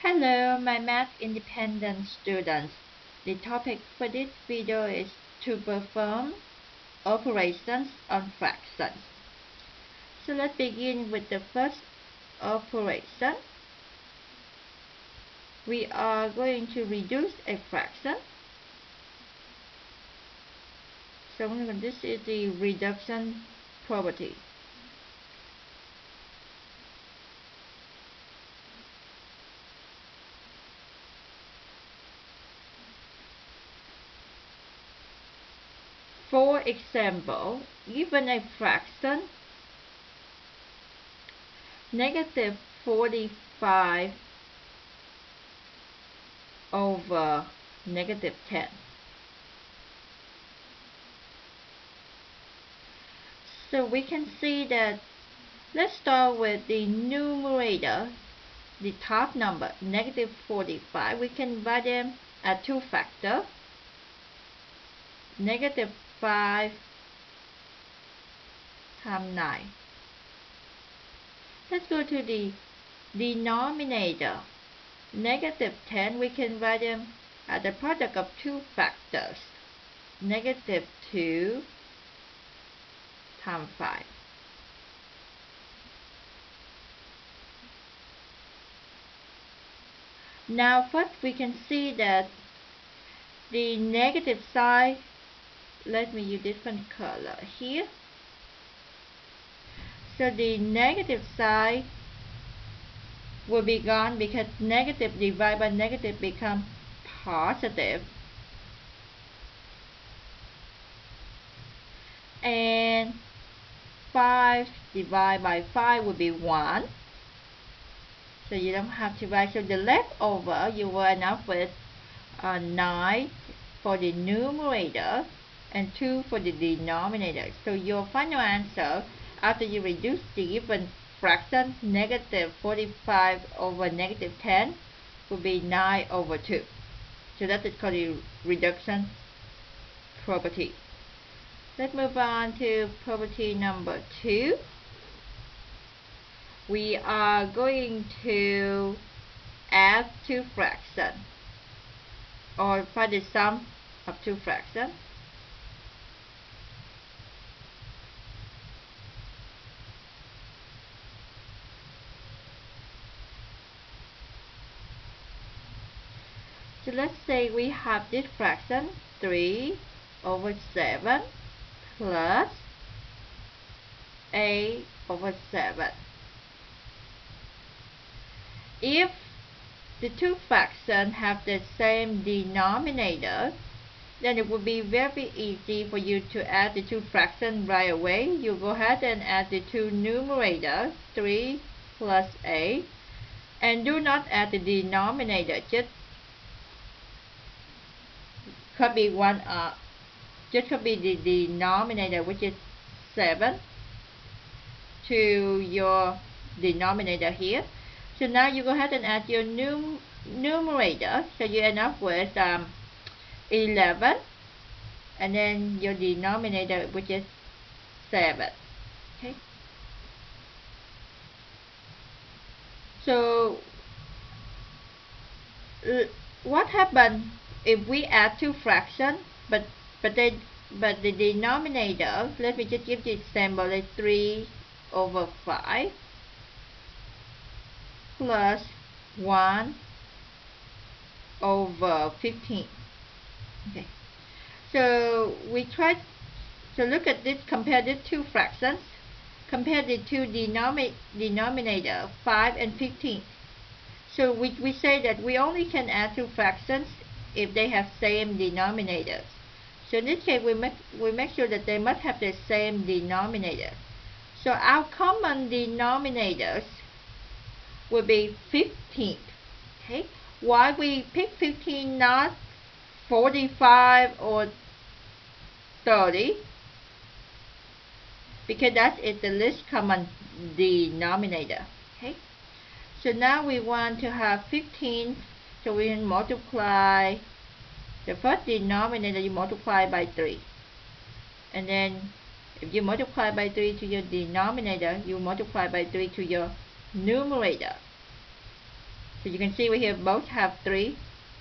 Hello, my math independent students. The topic for this video is to perform operations on fractions. So let's begin with the first operation. We are going to reduce a fraction. So this is the reduction property. For example, given a fraction negative 45 over negative 10. So we can see that, let's start with the numerator, the top number, negative 45. We can divide them at two factors, negative 5 times 9. Let's go to the denominator, negative 10. We can divide them at the product of two factors, negative 2 times 5. Now first we can see that the negative side, let me use different color here. So the negative side will be gone because negative divided by negative become positive. And 5 divided by 5 will be 1. So you don't have to write. So the leftover, you will end up with 9 for the numerator and 2 for the denominator. So your final answer, after you reduce the given fraction, negative 45 over negative 10, will be 9 over 2. So that is called the reduction property. Let's move on to property number 2. We are going to add two fractions, or find the sum of two fractions. So let's say we have this fraction 3 over 7 plus a over 7. If the two fractions have the same denominator, then it would be very easy for you to add the two fractions right away. You go ahead and add the two numerators, 3 plus a, and do not add the denominator. Just copy the denominator, which is 7, to your denominator here. So now you go ahead and add your numerator. So you end up with 11, and then your denominator, which is 7. Okay. So what happens if we add two fractions, but the denominator, let me just give the example, like 3 over 5 plus 1 over 15. Okay. So we try to look at this, compare these two fractions, compare the two denominator, 5 and 15. So we say that we only can add two fractions if they have same denominators. So in this case, we make sure that they must have the same denominator. So our common denominators will be 15. Okay. Why we pick 15, not 45 or 30? Because that is the least common denominator. Okay. So now we want to have 15, so we multiply the first denominator, you multiply by 3. And then if you multiply by 3 to your denominator, you multiply by 3 to your numerator. So you can see we here both have 3.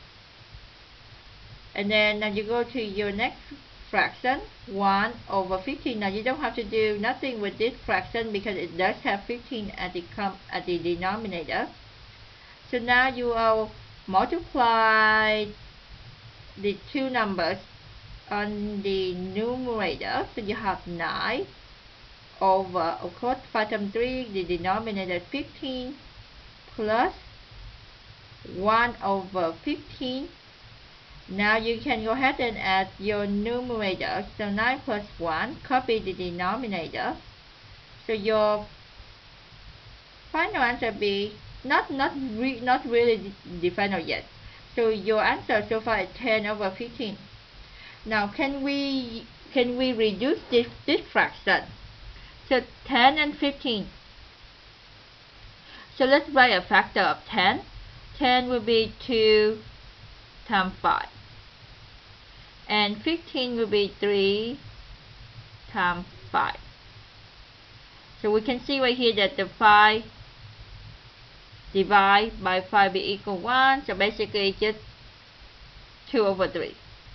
And then now you go to your next fraction, 1 over 15. Now you don't have to do nothing with this fraction because it does have 15 at the denominator. So now you will multiply the two numbers on the numerator. So you have 9 over, of course, 5 times 3, the denominator 15, plus 1 over 15. Now you can go ahead and add your numerator. So 9 plus 1, copy the denominator. So your final answer be not really the final yet. So your answer so far is 10 over 15. Now can we reduce this fraction? So 10 and 15. So let's write a factor of 10. 10 will be 2 times 5. And 15 will be 3 times 5. So we can see right here that the 5 divided by 5 be equal 1. So basically just 2 over 3.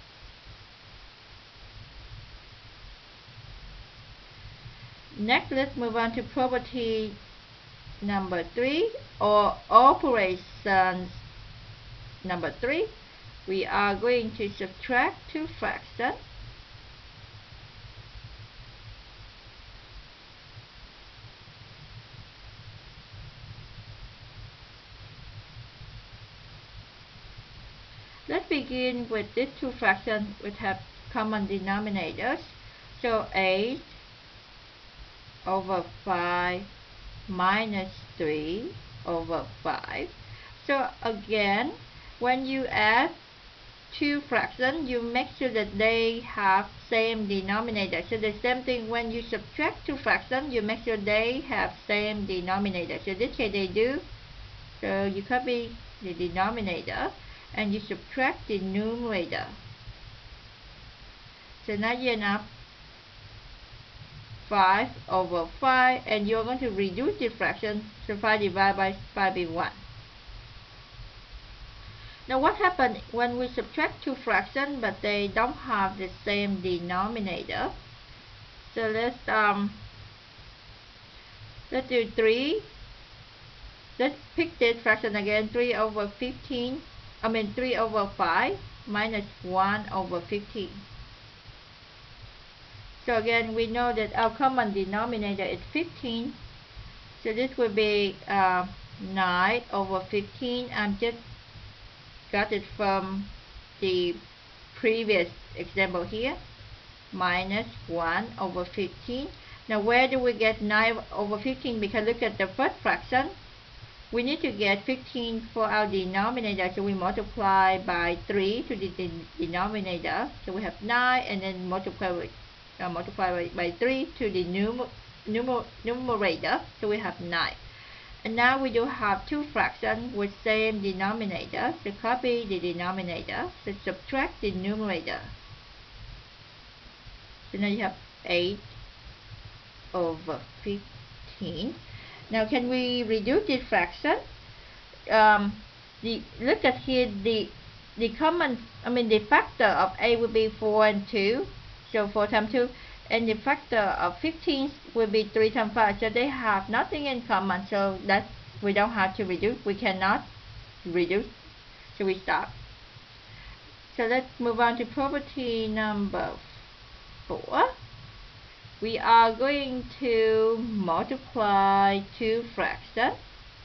Next, let's move on to property number 3, or operations number 3. We are going to subtract two fractions. Let's begin with these two fractions which have common denominators. So 8 over 5 minus 3 over 5. So again, when you add two fractions, you make sure that they have same denominator. So the same thing when you subtract two fractions, you make sure they have same denominator. So in this case they do. So you copy the denominator and you subtract the numerator. So now you end up 5 over 5, and you're going to reduce the fraction. So 5 divided by 5 is 1. Now what happens when we subtract two fractions but they don't have the same denominator? So let's do 3. Let's pick this fraction again. 3 over 3 over 5 minus 1 over 15. So again, we know that our common denominator is 15. So this will be 9 over 15. I'm just got it from the previous example here. Minus 1 over 15. Now where do we get 9 over 15? Because look at the first fraction. We need to get 15 for our denominator. So we multiply by 3 to the denominator. So we have 9, and then multiply by 3 to the numerator. So we have 9. And now we do have two fractions with same denominator. So copy the denominator. So subtract the numerator. So now you have 8 over 15. Now can we reduce this fraction? Look at here, the factor of a will be 4 and 2. So 4 times 2. And the factor of 15 will be 3 times 5. So they have nothing in common. So that we don't have to reduce. We cannot reduce. So we stop. So let's move on to property number 4. We are going to multiply two fractions.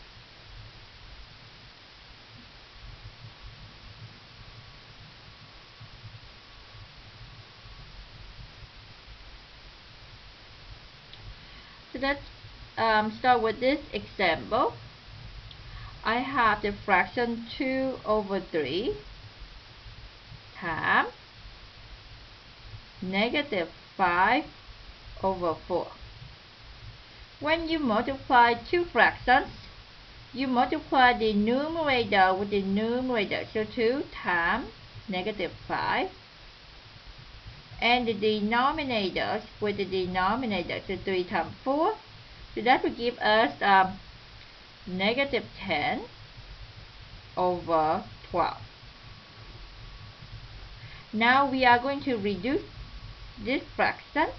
So let's start with this example. I have the fraction 2 over 3 times negative 5 over 4. When you multiply two fractions, you multiply the numerator with the numerator. So 2 times negative 5. And the denominators with the denominator. So 3 times 4. So that will give us negative 10. over 12. Now we are going to reduce this fraction.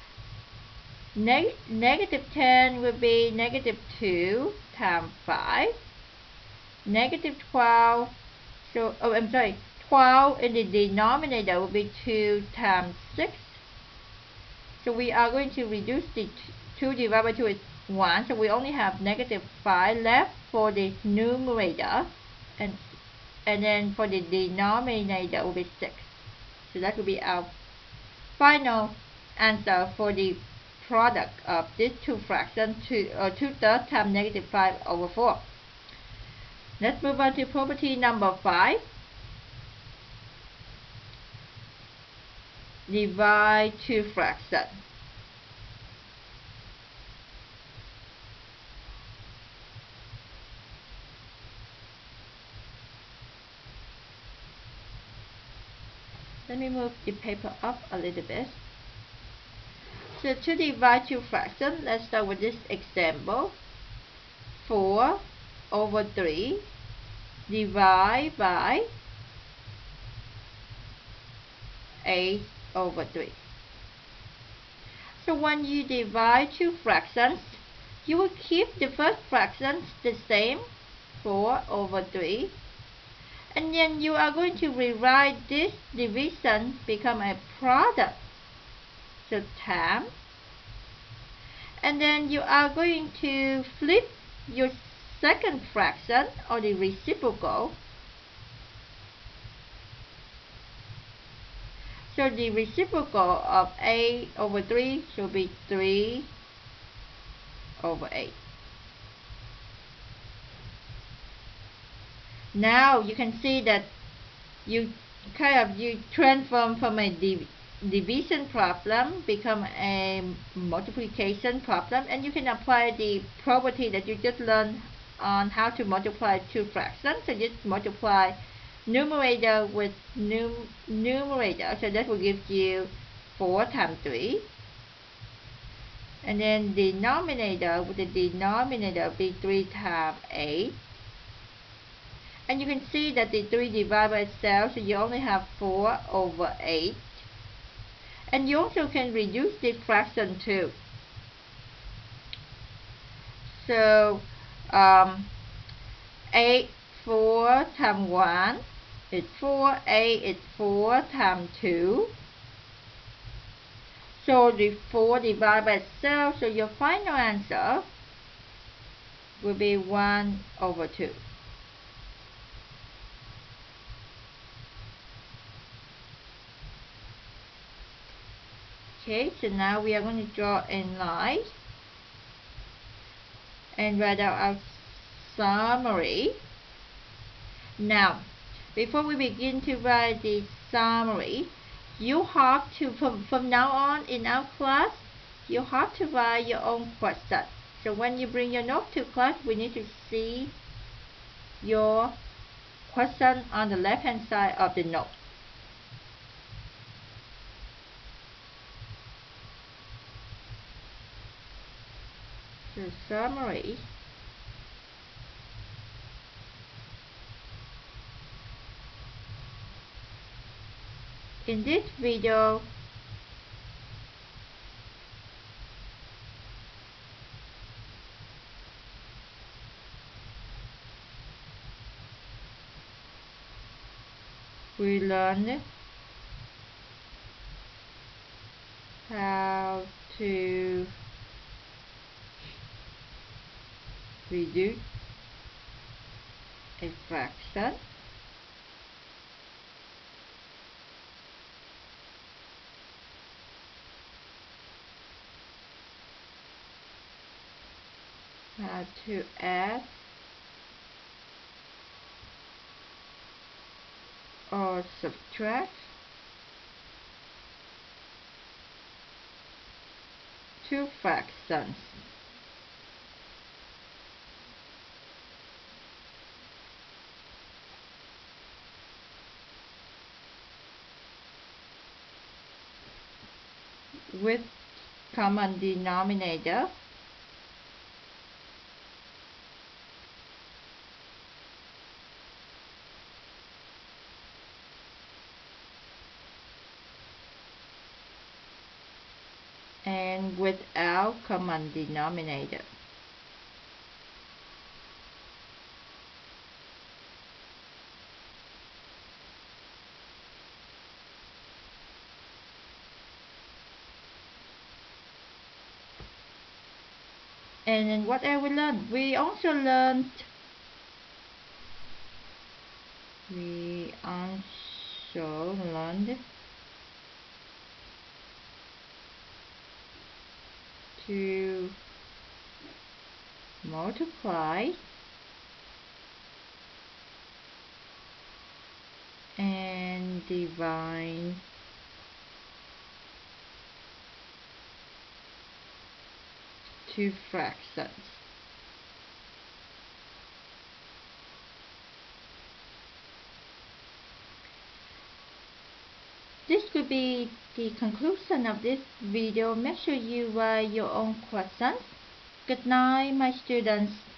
Negative 10 will be negative 2 times 5. Negative 12, so, 12 in the denominator will be 2 times 6. So we are going to reduce the 2 divided by 2 is 1. So we only have negative 5 left for the numerator. And then for the denominator will be 6. So that will be our final answer for the product of these two fractions, 2/3 times negative 5 over 4. Let's move on to property number 5. Divide two fractions. Let me move the paper up a little bit. So to divide two fractions, let's start with this example. 4 over 3 divide by 8 over 3. So when you divide two fractions, you will keep the first fraction the same, 4 over 3. And then you are going to rewrite this division become a product. So times. And then you are going to flip your second fraction or the reciprocal. So the reciprocal of 8 over 3 should be 3 over 8. Now you can see that you transform from a division problem become a multiplication problem, and you can apply the property that you just learned on how to multiply two fractions. So just multiply numerator with numerator, so that will give you 4 times 3, and then denominator with the denominator will be 3 times 8. And you can see that the 3 divided by itself, so you only have 4 over 8. And you also can reduce this fraction too. So 8, 4 times 1 is 4, 8 is 4 times 2. So the 4 divided by itself, so your final answer will be 1 over 2. Okay, so now we are going to draw a line and write out our summary. Now, before we begin to write the summary, you have to, from now on in our class, you have to write your own question. So when you bring your note to class, we need to see your question on the left hand side of the note. So summary. In this video, we learned how to reduce a fraction, how to add or subtract two fractions. With common denominator. and without common denominator. And then what else we learned? We also learned to multiply and divide two fractions. This could be the conclusion of this video. Make sure you write your own questions. Good night, my students.